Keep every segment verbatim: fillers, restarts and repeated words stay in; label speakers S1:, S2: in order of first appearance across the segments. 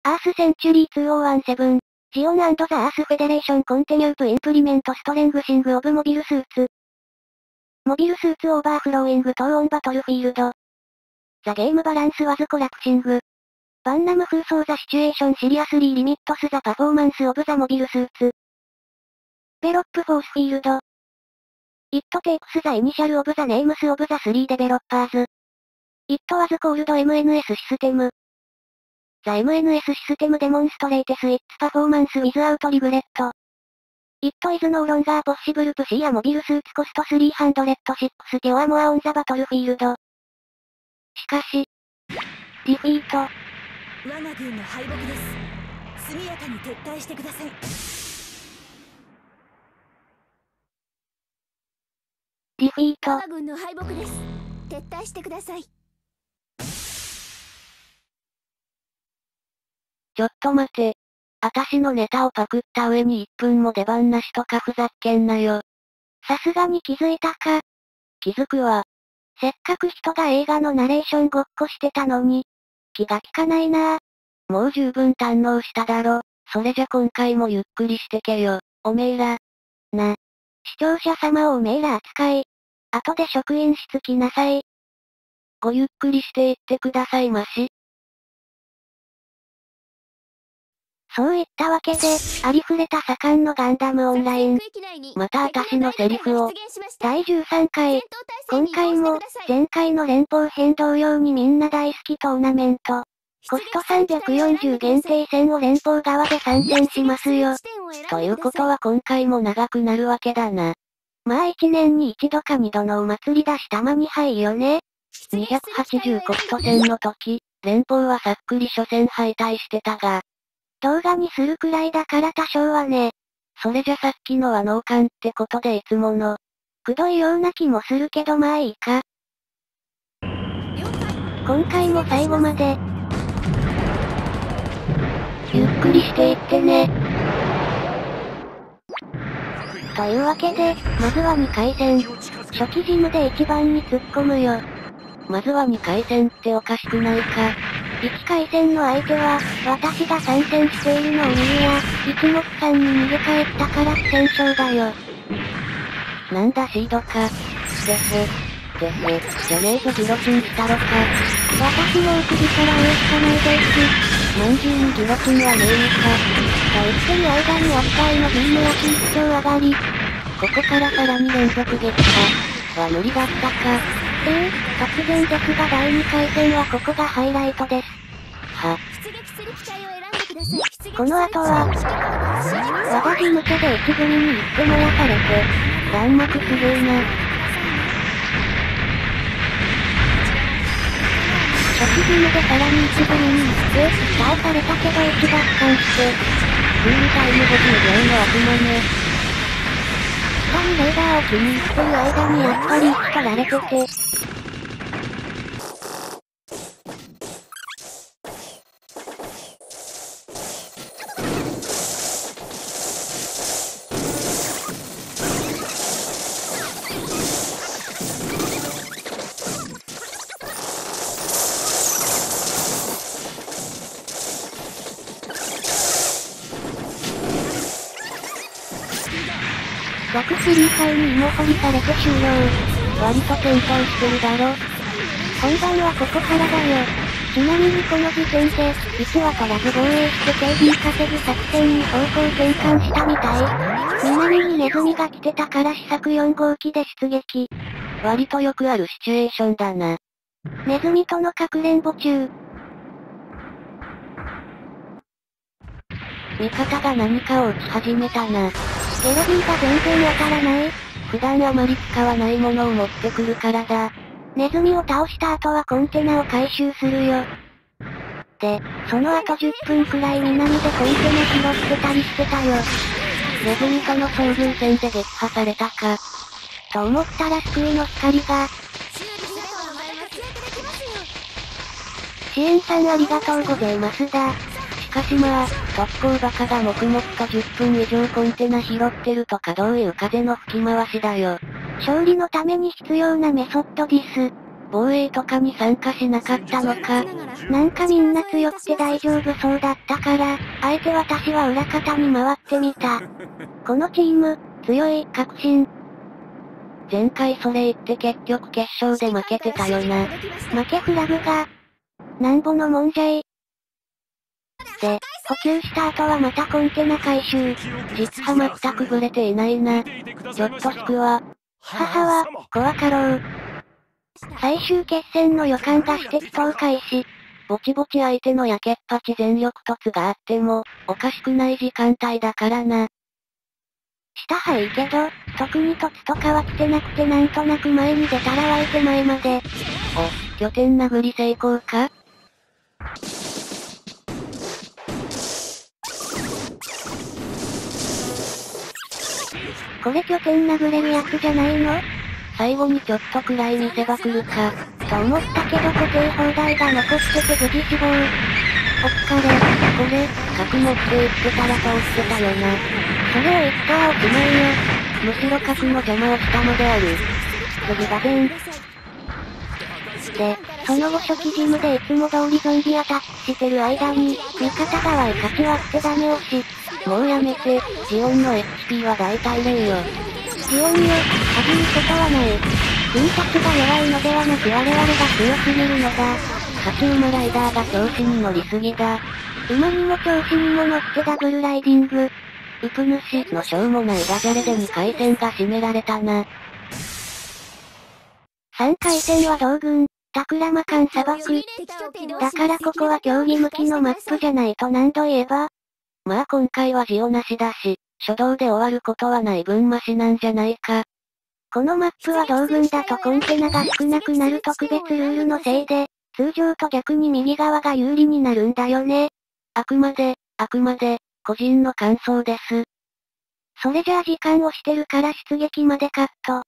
S1: アースセンチュリーにせんじゅうなな、ジオン&ザ・アースフェデレーションコンテニュープインプリメントストレングシングオブモビルスーツ。モビルスーツオーバーフローイングトーオンバトルフィールド。ザ・ゲームバランスワズコラプシング。バンナム風装ザシチュエーションシリアスリーリミットスザパフォーマンスオブザモビルスーツ。ベロップフォースフィールド。It takes the initial of the names of the three developers. It was called エムエヌエス system. The エムエヌエス system demonstrates its performance without regret. It is no longer possible to see a mobile suit cost three hundred sixty or more on the battlefield. しかし、ディフィート。
S2: 我が軍の敗北です。速やかに撤退してください。
S1: ディフィート。
S2: 我が軍の敗北です。撤退してください。
S1: ちょっと待て。あたしのネタをパクった上にいっぷんも出番なしとかふざけんなよ。さすがに気づいたか。気づくわ。せっかく人が映画のナレーションごっこしてたのに、気が利かないなぁ。もう十分堪能しただろ。それじゃ今回もゆっくりしてけよ。おめえら。な。視聴者様をおめえら扱い。後で職員室来なさい。ごゆっくりしていってくださいまし。そういったわけで、ありふれた盛んのガンダムオンライン。また私のセリフを。だいじゅうさんかい。今回も、前回の連邦編同様にみんな大好きトーナメント。コストさんびゃくよんじゅう限定戦を連邦側で参戦しますよ。ということは今回も長くなるわけだな。まあ一年に一度か二度のお祭りだしたまにはいよね。にひゃくはちじゅうコスト戦の時、連邦はさっくり初戦敗退してたが、動画にするくらいだから多少はね。それじゃさっきのは脳幹ってことでいつもの。くどいような気もするけどまあいいか。今回も最後まで。ゆっくりしていってね。というわけで、まずはにかい戦。初期ジムで一番に突っ込むよ。まずはにかい戦っておかしくないか。いっかい戦の相手は、私が参戦しているのを見るや、一目散に逃げ帰ったから不戦勝だよ。なんだシードか。です。です。じゃねえぞギロチンしたろか。私も首から上しかないですし、まんじゅうにギロチンはねえのか。と言ってる間に扱いのビームやチーク上がり。ここからさらに連続撃破。は無理だったか。ええー、突然ですがだいにかい戦はここがハイライトです。は。この後は、和田事務所で一組に行って燃やされて、弾幕すげえな。初期ジムでさらに一組に行って、倒されたけど一奪還して、クールタイムごじゅうびょうの悪魔ね。下にレーダーを気に入ってる間にやっぱり位置取られてて、逆スリーかいに芋掘りされて終了。割と転倒してるだろ。本番はここからだよ。ちなみにこの時点で、いちは取らず防衛して警備稼ぐ作戦に方向転換したみたい。南にネズミが来てたから試作よん号機で出撃。割とよくあるシチュエーションだな。ネズミとのかくれんぼ中。味方が何かを撃ち始めたな。エロビーが全然わからない。普段あまり使わないものを持ってくるからだ。ネズミを倒した後はコンテナを回収するよ。で、その後じゅっぷんくらい南でコンテナ拾ってたりしてたよ。ネズミとの遭遇戦で撃破されたか。と思ったら救いの光が。支援さんありがとうございますだ。しかしまあ、特攻バカが黙々とじゅっぷん以上コンテナ拾ってるとかどういう風の吹き回しだよ。勝利のために必要なメソッドディス。
S3: 防衛とかに参加しなかったのか。
S1: なんかみんな強くて大丈夫そうだったから、あえて私は裏方に回ってみた。このチーム、強い、確信。
S3: 前回それ言って結局決勝で負けてたよな。
S1: 負けフラグが、なんぼのもんじゃい。で、補給した後はまたコンテナ回収。
S3: 実は全くぶれていないな。ちょっと引くわ。
S1: 母は、怖かろう。最終決戦の予感がして祈祷開始。
S3: ぼちぼち相手のやけっぱち全力突があっても、おかしくない時間帯だからな。
S1: 下はいいけど、特に突とかは来てなくてなんとなく前に出たら湧いて前まで。
S3: お、拠点殴り成功か？
S1: これ拠点殴れるやつじゃないの？
S3: 最後にちょっとくらい見せ場来るか。
S1: と思ったけど固定砲台が残ってて無事死亡。お疲れ。
S3: これ、角持って行ってたら通ってたよな。
S1: それを言ったらおしまいよ。
S3: むしろ角の邪魔をしたのである。
S1: 次が全。で、その後初期ジムでいつも通りゾンビアタックしてる間に、味方がワイ勝ち割ってダメ押し。
S3: もうやめて、ジオンの エイチピー は大体例よ。
S1: ジオンよ、恥じることはない。君たちが弱いのではなく我々が強すぎるのだ。
S3: 勝ち馬ライダーが調子に乗りすぎだ。
S1: 馬にも調子にも乗ってダブルライディング。
S3: ウプ主のしょうもないダジャレでにかい戦が締められたな。
S1: さんかい戦は同軍、タクラマカン砂漠。だからここは競技向きのマップじゃないと何度言えば。
S3: まあ今回はジオなしだし、初動で終わることはない分マシなんじゃないか。
S1: このマップは同軍だとコンテナが少なくなる特別ルールのせいで、通常と逆に右側が有利になるんだよね。
S3: あくまで、あくまで、個人の感想です。
S1: それじゃあ時間をしてるから出撃までカット。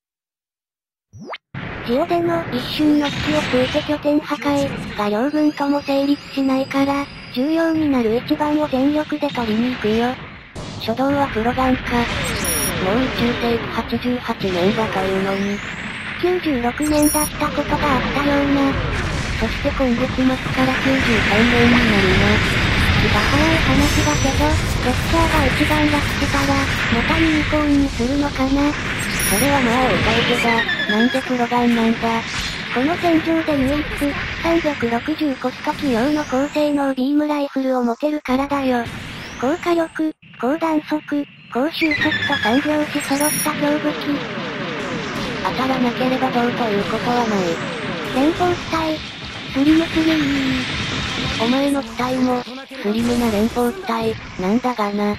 S1: ジオでの一瞬の隙をついて拠点破壊が両軍とも成立しないから、重要になる一番を全力で取りに行くよ。
S3: 初動はプロガンか。もう宇宙世紀はちじゅうはちねんだというのに。
S1: きゅうじゅうろくねんだったことがあったような。
S3: そして今月末からきゅうじゅうさんねんになるな。
S1: 気が早い話だけど、レクチャーが一段落したら、またユニコーンにするのかな。
S3: それはまあお歌い手だ。なんでプロガンなんだ。
S1: この戦場で唯一、さんびゃくろくじゅうコスト機用の高性能ビームライフルを持てるからだよ。高火力、高弾速、高収束とさんびょうし揃った強武器。
S3: 当たらなければどうということはない。
S1: 連邦機体、スリムすぎー。
S3: お前の機体も、スリムな連邦機体、なんだがな。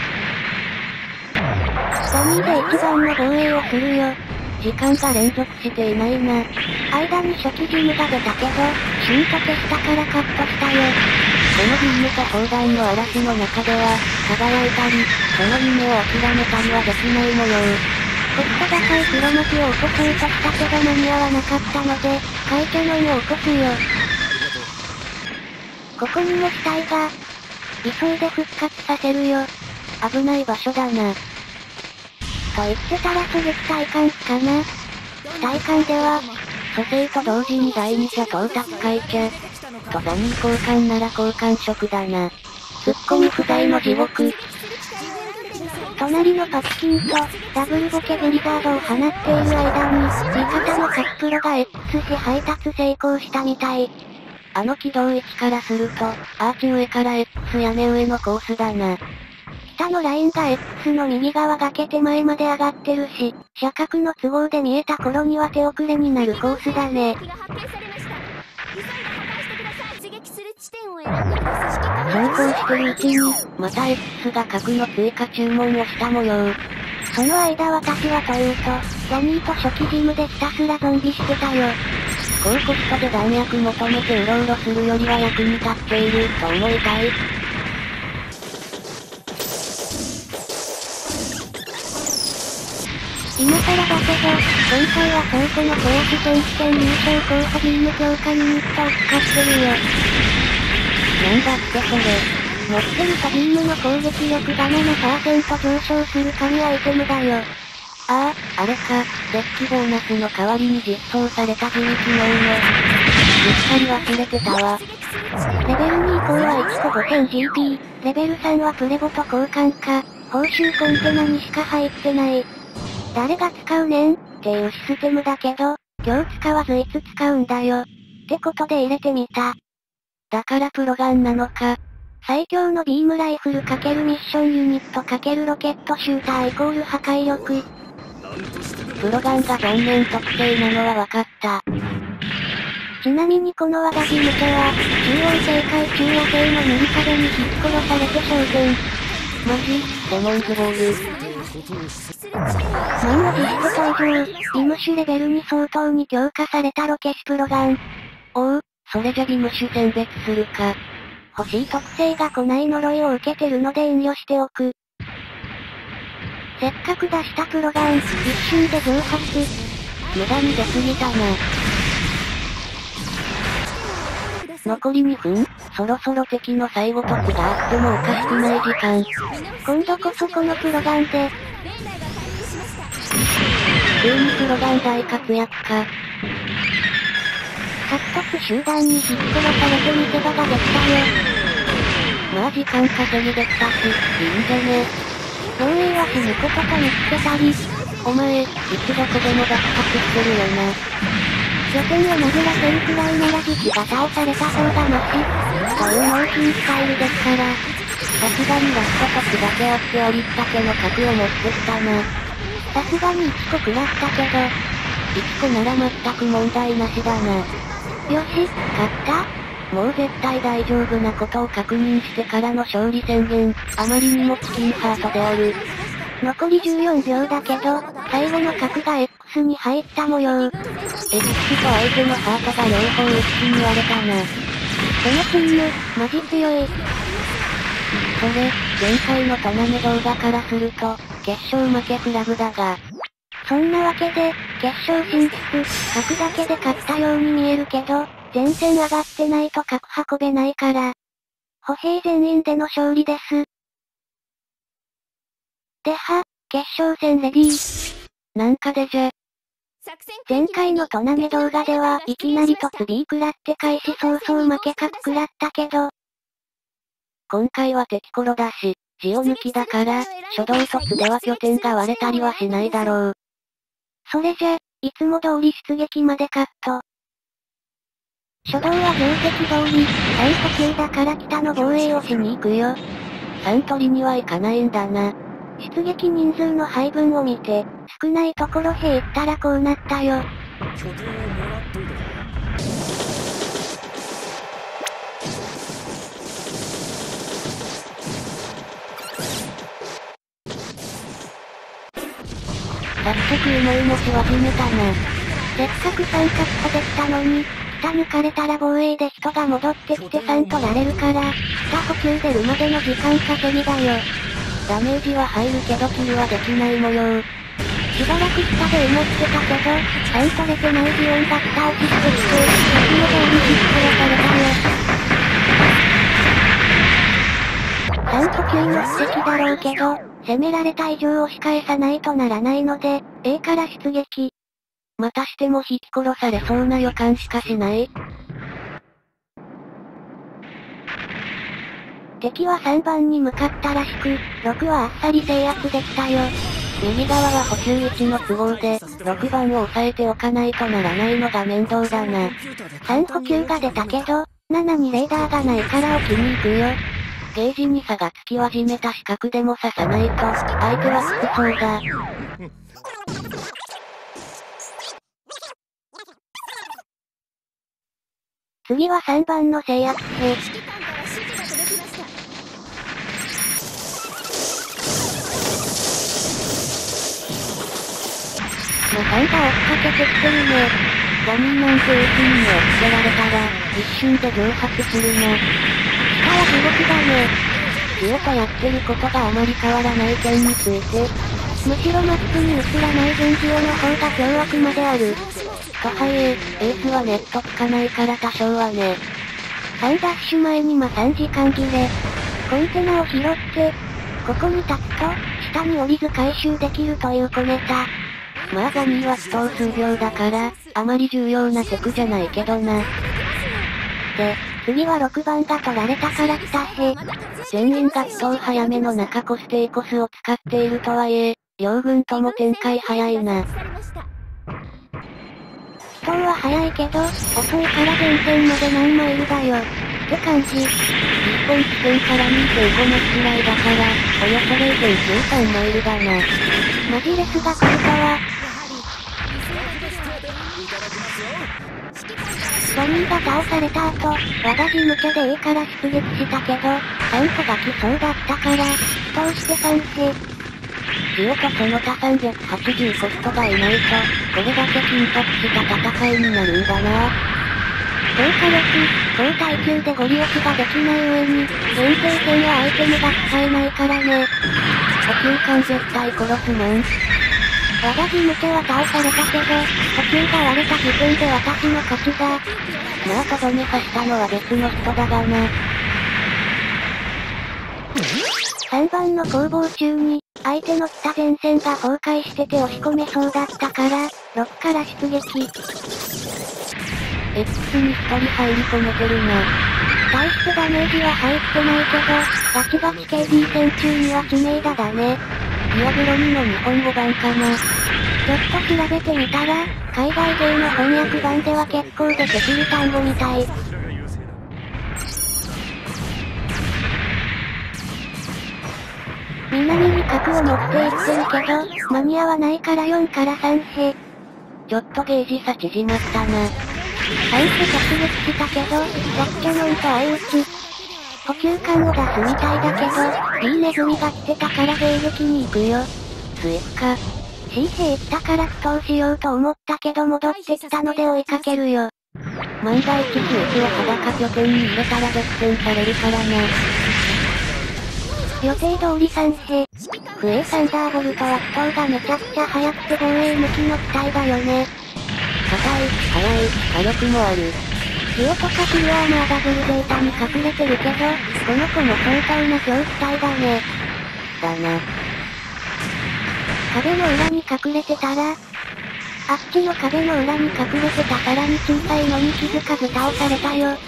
S1: ダミーで一番の防衛をするよ。
S3: 時間が連続していないな。
S1: 間に初期ジムが出たけど、シュート消したからカットしたよ。
S3: このビームと砲弾の嵐の中では、輝いたり、その夢を諦めたりはできない模様。
S1: コスト高いプロモキを起こそうとしたけど間に合わなかったので、カイキャノンを起こすよ。ここにも死体が、急いで復活させるよ。
S3: 危ない場所だな。
S1: と言ってたら狙撃体感かな。体感では、
S3: 蘇生と同時に第二者到達解除。とザニー交換なら交換色だな。ツッコミ不在の地獄。
S1: 隣のパチキンと、ダブルボケブリザードを放っている間に、味方のカスプロが X し配達成功したみたい。
S3: あの軌道位置からすると、アーチ上から X 屋根上のコースだな。
S1: 下のラインが X の右側崖手前まで上がってるし、車角の都合で見えた頃には手遅れになるコースだね。
S3: 走行してるうちに、また X が核の追加注文をした模様。
S1: その間私はというと、ザニーと初期ジムでひたすらゾンビしてたよ。
S3: 高コストで弾薬求めてうろうろするよりは役に立っていると思いたい。
S1: 今更だけど、今回は倉庫の小足選手権優勝候補ビーム強化ユニットを使ってるよ。
S3: なんだってそれ。
S1: 持ってるとビームの攻撃力が ななパーセント 上昇する神アイテムだよ。
S3: ああ、あれか、デッキボーナスの代わりに実装された自力能の。うっかり忘れてたわ。
S1: レベルに以降はいちこ ごせんジーピー、レベルさんはプレボと交換か、報酬コンテナにしか入ってない。誰が使うねんっていうシステムだけど、今日使わずいつ使うんだよ。ってことで入れてみた。
S3: だからプロガンなのか。
S1: 最強のビームライフル×ミッションユニット×ロケットシューターイコール破壊力。
S3: プロガンが残念特性なのは分かった。
S1: ちなみにこの我が事務所は、中央政界中和製の塗り壁に引っ殺されて昇天。
S3: マジ、デモンズボール。
S1: 満を持して登場、ビムシュレベルに相当に強化されたロケシプロガン。
S3: おう、それじゃビムシュ選別するか。
S1: 欲しい特性が来ない呪いを受けてるので遠慮しておく。せっかく出したプロガン、一瞬で蒸発。
S3: 無駄に出すぎたな。残りにふん、そろそろ敵の最後突があってもおかしくない時間。
S1: 今度こそこのプロガンで。
S3: ついにプロガン大活躍か。
S1: 獲得集団に引っ殺されて見せ場ができたよ。
S3: まあ時間稼ぎできたし、いいんじゃね。
S1: 防衛は死ぬことと見つけたり。
S3: お前、いつどこでも爆発してるよな。
S1: 拠点を殴らせるくらいなら自己が倒された方がマシ。という納品スタイルですから。
S3: さすがにラスト突だけあってありったけの核を持ってきたな。
S1: さすがにいっこ食らったけど。
S3: いっこなら全く問題なしだな。
S1: よし、勝った?
S3: もう絶対大丈夫なことを確認してからの勝利宣言。あまりにもチキンハートである。
S1: 残りじゅうよんびょうだけど、最後の角が X に入った模様。
S3: X と相手のハートが両方 X に割れたな。
S1: このチーム、マジ強い。
S3: それ、前回のトナメ動画からすると、決勝負けフラグだが。
S1: そんなわけで、決勝進出、角だけで勝ったように見えるけど、前線上がってないと角運べないから。歩兵全員での勝利です。では、決勝戦レディー。
S3: なんかでじゃ。
S1: 前回のトナメ動画では、いきなり突 B 食らって開始早々負け角食らったけど。
S3: 今回は敵コロだし、ジオ抜きだから、初動突では拠点が割れたりはしないだろう。
S1: それじゃ、いつも通り出撃までカット。初動は定石通り、さん補給だから北の防衛をしに行くよ。
S3: さん取りには行かないんだな。
S1: 出撃人数の配分を見て、少ないところへ行ったらこうなったよ。
S2: 拠点をもらっといた。
S3: 早速思いもし始めたな。
S1: せっかくさん確保できたのに、北抜かれたら防衛で人が戻ってきてさん取られるから、北補給出るまでの時間稼ぎだよ。
S3: ダメージは入るけどキルはできない模様。
S1: しばらく下で思ってたけど、さん取れてないジオンが北を切ってきて、敵の方に引っ殺されたよ。さん補給の布石だろうけど、攻められた以上押し返さないとならないので、A から出撃。
S3: またしても引き殺されそうな予感しかしない。
S1: 敵はさんばんに向かったらしく、ろくはあっさり制圧できたよ。
S3: 右側は補給いちの都合で、ろくばんを押さえておかないとならないのが面倒だな。
S1: さん補給が出たけど、ななにレーダーがないから置きに行くよ。
S3: ゲージに差がつき始めた四角でも刺さないと、相手は服装だ。
S1: 次はさんばんの制圧兵。
S3: まさんが追っかけてきてるね。ダミーなんて エーピー に追っつけられたら、一瞬で蒸発するな。
S1: 北は地獄だね。
S3: ジオとやってることがあまり変わらない件について。
S1: むしろマップに映らない現ジオの方が凶悪まである。
S3: とはいえ、エースはネットつかないから多少はね。
S1: さんダッシュ前にまさんじかん切れ。コンテナを拾って、ここに立つと、下に降りず回収できるという小ネタ。
S3: まあザニーは祈祷数秒だから、あまり重要なテクじゃないけどな。
S1: で、次はろくばんが取られたから来たへ。
S3: 全員が祈祷早めの中コステイコスを使っているとはいえ、両軍とも展開早いな。
S1: 祈祷は早いけど、遅いから前線まで何マイルだよ。って感じ。
S3: 日本地点から にてんご マイルくらいだから、およそ れいてんきゅうさん マイルだな。
S1: マジレスが来るとは。ボニーが倒された後、和田事務所で A から出撃したけど、さんこが来そうだったから、通してさんへ。
S3: ジオとその他さんびゃくはちじゅうコストがいないと、これだけ緊迫した戦いになるんだな。
S1: 高火力、高耐久でゴリ押しができない上に、連携戦はアイテムが使えないからね。
S3: 補給艦絶対殺すもん。
S1: 和田事務所は倒されたけど、補給が割れた時点で私の勝ちだ。
S3: まあとどめさしたのは別の人だがな。
S1: さんばんの攻防中に、相手の北前線が崩壊してて押し込めそうだったから、ろくから出撃。
S3: X にひとり入り込めてるな。
S1: 大してダメージは入ってないけど、ガチガチ ケーディー 戦中には知名度だね。
S3: ディアブロにの日本語版かな。
S1: ちょっと調べてみたら、海外芸の翻訳版では結構出てくる単語みたい。南に核を持っていってるけど、間に合わないからよんからさんへ。
S3: ちょっとゲージ差縮まったな。
S1: さんへ突撃したけど、弱キャノンと相打ち。補給艦を出すみたいだけど、いいネズミが来てたから迎撃に行くよ。
S3: スイフか。
S1: C へ行ったから祈祷しようと思ったけど戻ってきたので追いかけるよ。
S3: 万が一スイフを裸拠点に入れたら逆転されるからな。
S1: 予定通りさんへ。フエーサンダーボルトは祈祷がめちゃくちゃ速くて防衛向きの機体だよね。
S3: 硬い、速い、火力もある。
S1: ジオとかシルアーマーダブルデータに隠れてるけど、この子も相当な強気体だね。
S3: だな。
S1: 壁の裏に隠れてたら、あっちの壁の裏に隠れてたさらに小さいのに気づかず倒されたよ。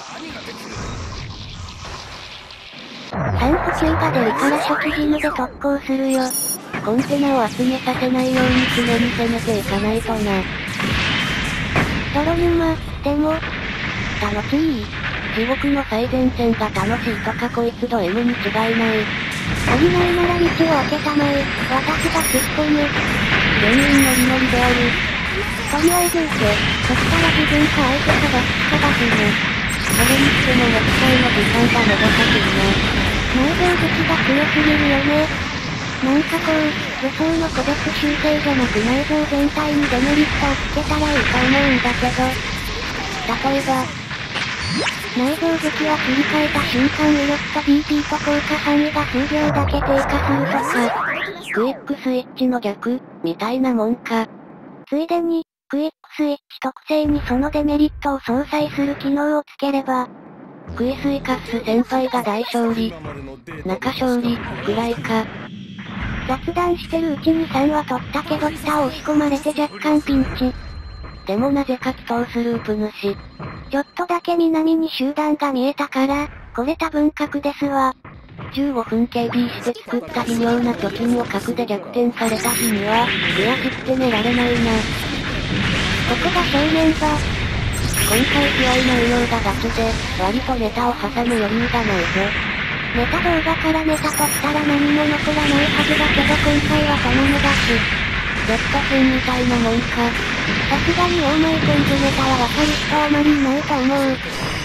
S1: さん補給が出るから初期ジムで特攻するよ。
S3: コンテナを集めさせないように常に攻めていかないとな。
S1: 泥沼、でも、楽しい。
S3: 地獄の最前線が楽しいとかこいつド M に違いない。
S1: 降りないなら道を開けたまえ、私が突っ込む。
S3: 全員ノリノリである。
S1: とりあえず受け、そしたら自分か相手かどっちかが死ぬ。
S3: それにしても持ち替えの時間がもどかしいな。
S1: 内臓武器が強すぎるよね。なんかこう、武装の個別修正じゃなく内臓全体にデメリットをつけたらいいと思うんだけど。例えば、内臓武器は切り替えた瞬間威力と ディーピー と効果範囲が数秒だけ低下するとか。
S3: クイックスイッチの逆、みたいなもんか。
S1: ついでに、クイックスイッチ特性にそのデメリットを相殺する機能をつければ、
S3: クイスイカッス先輩が大勝利。中勝利、くらいか。
S1: 雑談してるうちにさんは取ったけど下を押し込まれて若干ピンチ。
S3: でもなぜか祈祷すループ主。
S1: ちょっとだけ南に集団が見えたから、これ多分核ですわ。
S3: じゅうごふん ケーディー して作った微妙な貯金を核で逆転された日には、悔しくて寝られないな。
S1: ここが正面場。
S3: 今回試合内容がガチで、割とネタを挟む余裕がないぞ。
S1: ネタ動画からネタとしたら何も残らないはずだけど今回は頼むだし。
S3: レッド戦みたいなもんか。
S1: さすがにオーマイコンズネタはわかる人あまりいないと思う。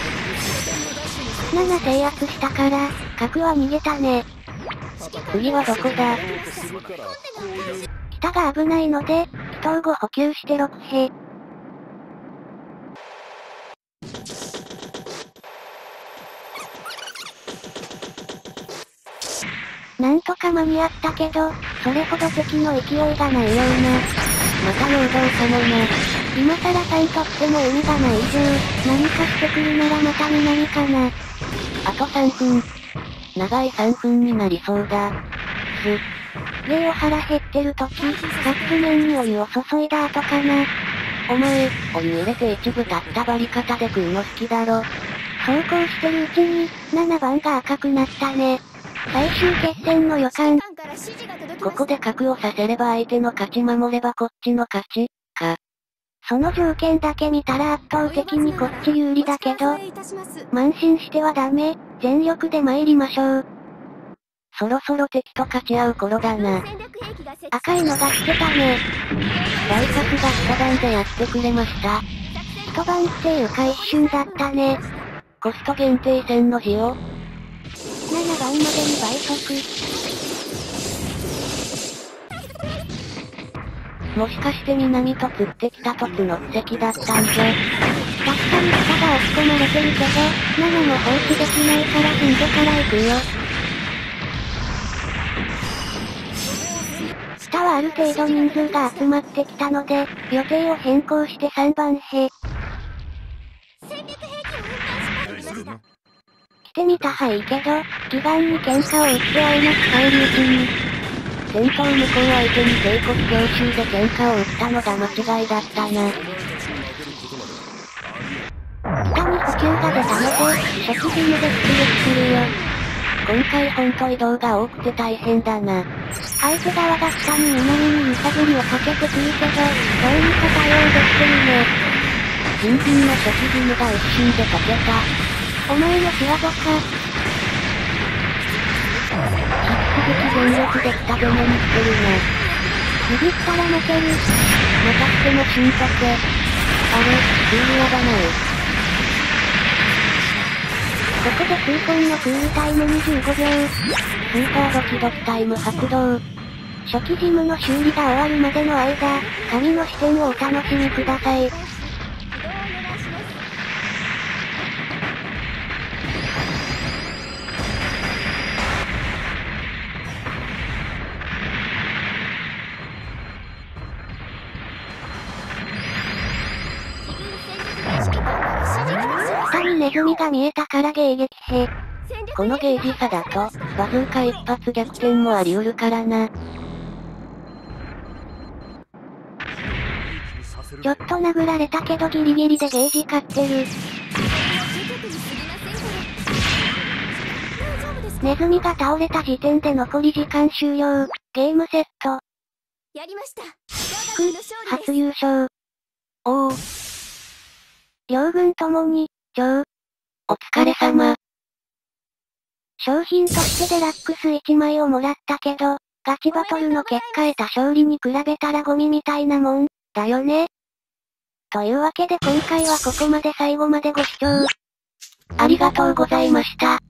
S1: なな制圧したから、核は逃げたね。
S3: 次はどこだ？
S1: 北が危ないので、祈祷後補給してろくへ。なんとか間に合ったけど、それほど敵の勢いがないような。
S3: また陽動かもな。
S1: 今さらさんとっても意味がない以上、何かしてくるならまた南かな。
S3: あとさんぷん。長いさんぷんになりそうだ。す。
S1: げえお腹減ってる時、カップ麺にお湯を注いだ後かな。
S3: お前、お湯入れて一部立ったバリ方で食うの好きだろ。
S1: そうこうしてるうちに、ななばんが赤くなったね。最終決戦の予感。
S3: ここで角をさせれば相手の勝ち守ればこっちの勝ち、か。
S1: その条件だけ見たら圧倒的にこっち有利だけど、慢心してはダメ、全力で参りましょう。
S3: そろそろ敵と勝ち合う頃だな。
S1: 赤いのが来てたね。
S3: 大角が一晩でやってくれました。
S1: 一晩っていうか一瞬だったね。
S3: コスト限定戦の字を。
S1: ななばんまでに倍速。
S3: もしかして南と釣ってきたとつの奇跡だったんじゃ。
S1: 確かに下が押し込まれてるけど、ななも放置できないからヒントから行くよ。下はある程度人数が集まってきたので、予定を変更してさんばんへ。来てみたはいいけど、義眼に喧嘩を売ってあいなく帰り討ちに。
S3: 戦闘無効相手に帝国強襲で喧嘩を売ったのが間違いだったな。
S1: 下に補給が出たので、初期義務で出撃するよ。
S3: 今回ほんと移動が多くて大変だな。
S1: 相手側が下に南に揺さぶりをかけてくるけど、どうにか対応できてるね。
S3: 新品の初期義務が一瞬で解けた。
S1: お前の仕業か。
S3: 引き続き全力で北攻めに来てるな。
S1: ビビったら負ける。
S3: またしても死んとけ。あれ、クールアだな
S1: ここで痛恨のクールタイムにじゅうごびょう。
S3: スーパードキドキタイム発動。
S1: 初期事務の修理が終わるまでの間、神の視点をお楽しみください。下にネズミが見えたから迎撃兵。
S3: このゲージ差だと、バズーカ一発逆転もあり得るからな。
S1: ちょっと殴られたけどギリギリでゲージ勝ってる。ネズミが倒れた時点で残り時間終了。ゲームセット。
S2: やりました。
S1: く、初優勝。
S3: おお。
S1: 両軍ともに、超。
S3: お疲れ様。
S1: 商品としてデラックスいちまいをもらったけど、ガチバトルの結果得た勝利に比べたらゴミみたいなもん、だよね。というわけで今回はここまで最後までご視聴ありがとうございました。